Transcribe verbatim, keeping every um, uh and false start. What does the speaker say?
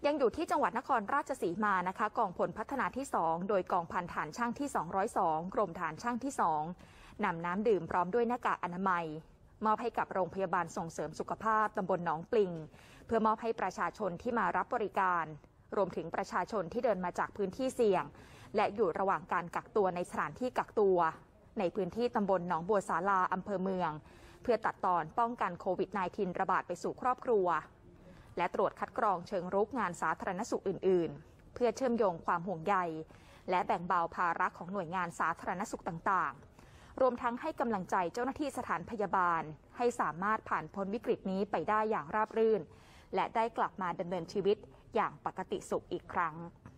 ยังอยู่ที่จังหวัดนครราชสีมานะคะกองพลพัฒนาที่สองโดยกองพันฐานช่างที่สองร้อยสองกรมฐานช่างที่สองนำน้ำดื่มพร้อมด้วยหน้ากากอนามัยมอบให้กับโรงพยาบาลส่งเสริมสุขภาพตำบลหนองปลิงเพื่อมอบให้ประชาชนที่มารับบริการรวมถึงประชาชนที่เดินมาจากพื้นที่เสี่ยงและอยู่ระหว่างการกักตัวในสถานที่กักตัวในพื้นที่ตำบลหนองบัวศาลาอำเภอเมืองเพื่อตัดตอนป้องกันโควิด สิบเก้า ระบาดไปสู่ครอบครัวและตรวจคัดกรองเชิงรุกงานสาธารณสุขอื่นๆเพื่อเชื่อมโยงความห่วงใยและแบ่งเบาภาระของหน่วยงานสาธารณสุขต่างๆรวมทั้งให้กำลังใจเจ้าหน้าที่สถานพยาบาลให้สามารถผ่านพ้นวิกฤตนี้ไปได้อย่างราบรื่นและได้กลับมาดำเนินชีวิตอย่างปกติสุขอีกครั้ง